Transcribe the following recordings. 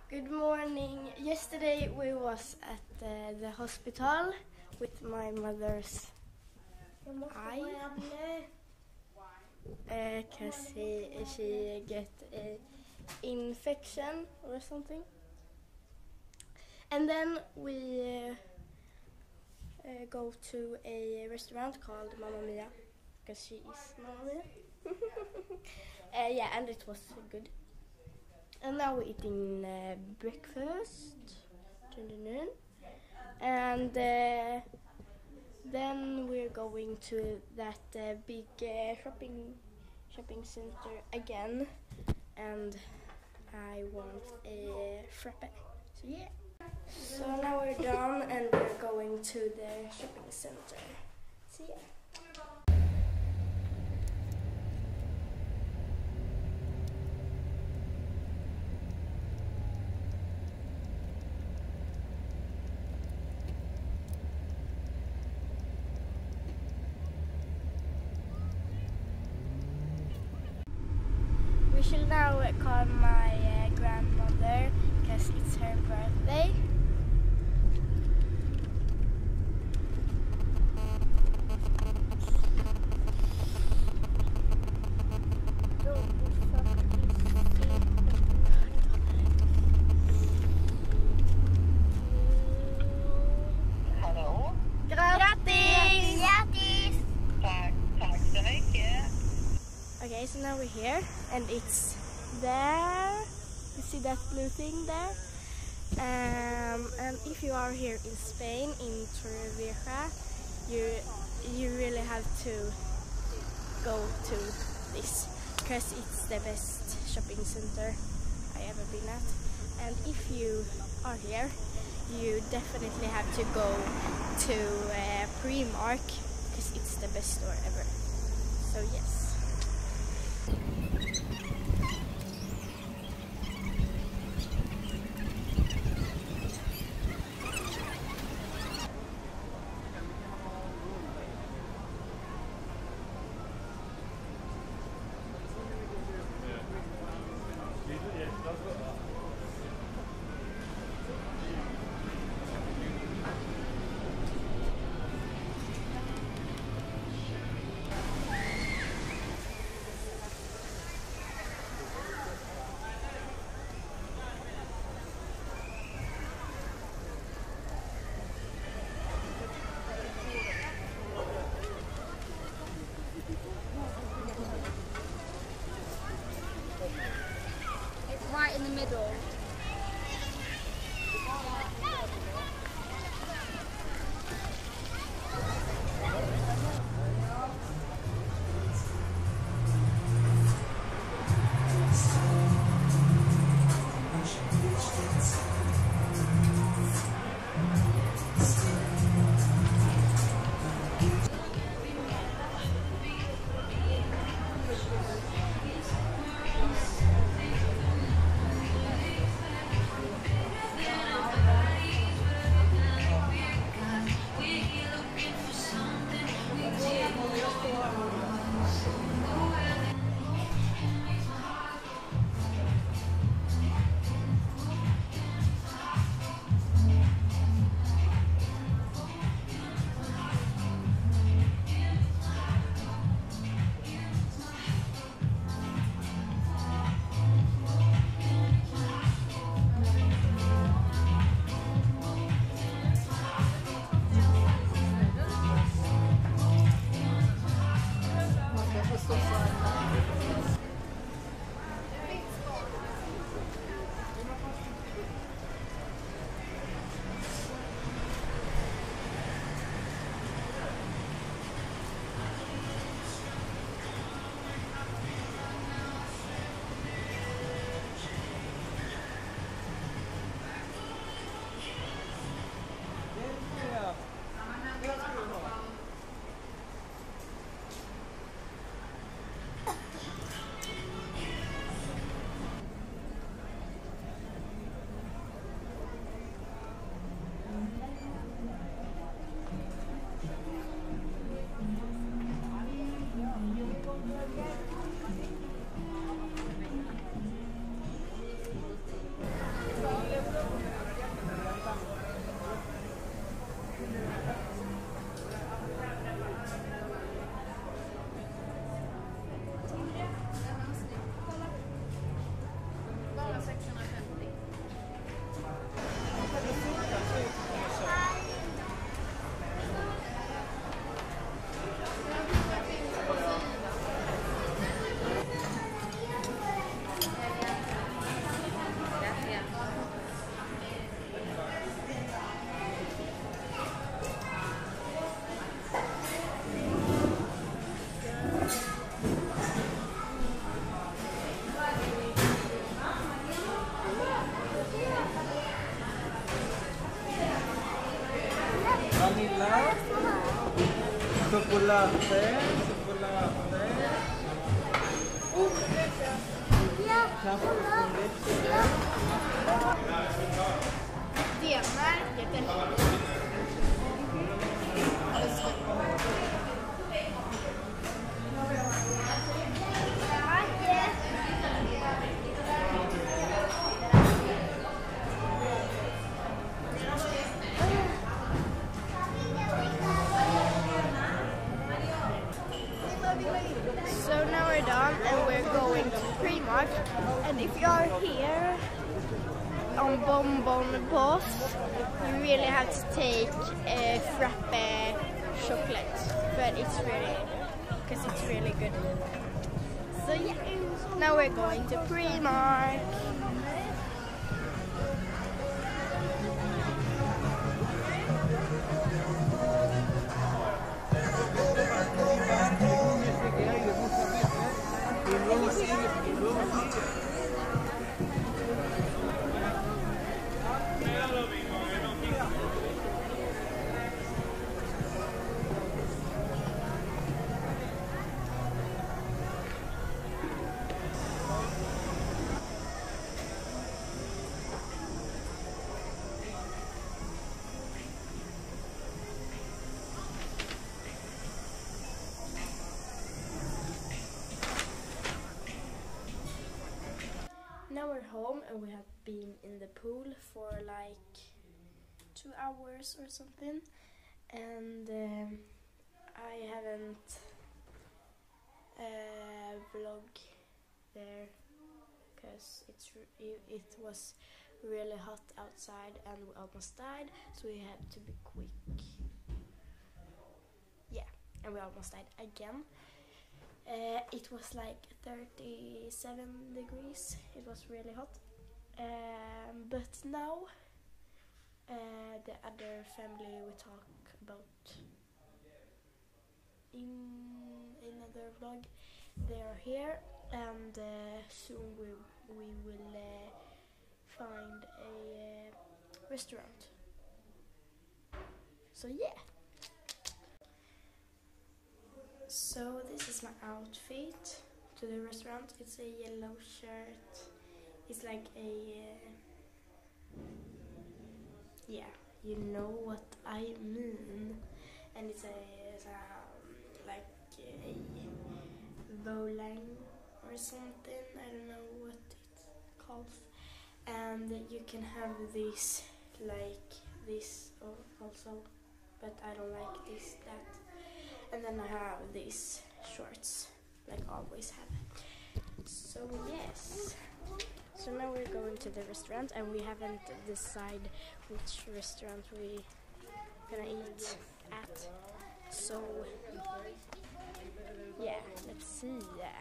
Good morning. Yesterday we was at the hospital with my mother's eye because she get a infection or something. And then we go to a restaurant called Mamma Mia because she is Mamma Mia. Yeah, and it was good. And now we're eating breakfast in the noon. And then we're going to that big shopping center again. And I want a frappe. So yeah. So now we're done and we're going to the shopping center. See ya. We should now call my grandmother because it's her birthday. Hallå? Grattis! Grattis! Tack så mycket. Okay, so now we're here and it's there. You see that blue thing there? And if you are here in Spain, in Torrevieja, you really have to go to this because it's the best shopping center I ever been at. And if you are here, you definitely have to go to Primark because it's the best store ever. So yes. Chocolate. D-märket. So now we're done and we're going to Primark, and if you are here on Bonbon Boss, you really have to take a frappe chocolate, but it's really good. So yeah, now we're going to Primark. Now we're home and we have been in the pool for like 2 hours or something, and I haven't vlogged there because it was really hot outside and we almost died, so we had to be quick. Yeah, and we almost died again. It was like 37 degrees. It was really hot. But now the other family we talk about in another vlog, they are here, and soon we will find a restaurant. So yeah. So this is my outfit to the restaurant. It's a yellow shirt. It's like a yeah, you know what I mean. And it's like a bowling or something. I don't know what it's called. And you can have this like this also, but I don't like that. And then I have these shorts, like always have. So yes. So now we're going to the restaurant, and we haven't decided which restaurant we're gonna eat at. So yeah, let's see.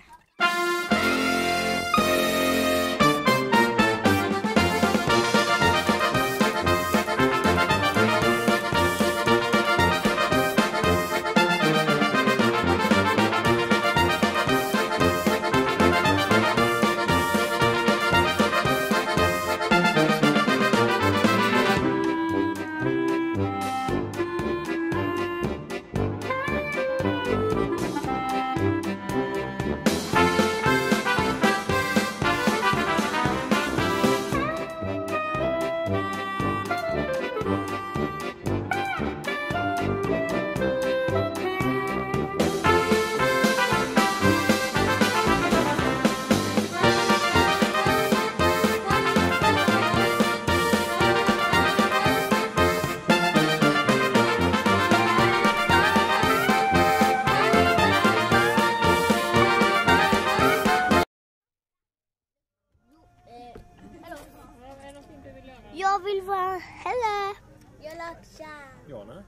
Jag vill vara Helle. Jag laxar. Jana.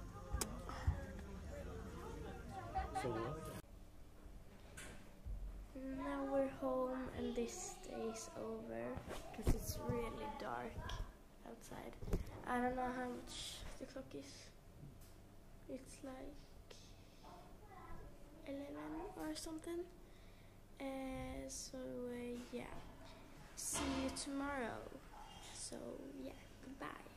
Så. Now we're home and this day is over because it's really dark outside. I don't know how much the clock is. It's like 11 or something. So yeah, see you tomorrow. So yeah, goodbye.